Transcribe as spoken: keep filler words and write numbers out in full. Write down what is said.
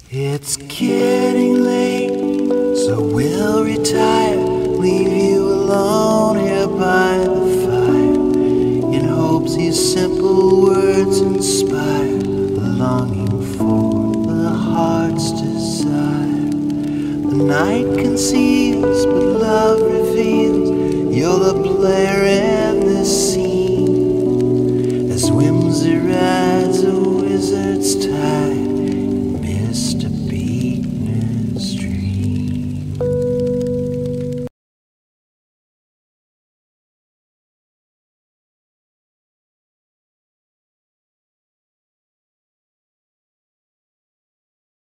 It's getting late, so we'll retire, leave you alone here by the fire, in hopes these simple words inspire the longing for the heart's desire. The night conceals, but love reveals, you're the player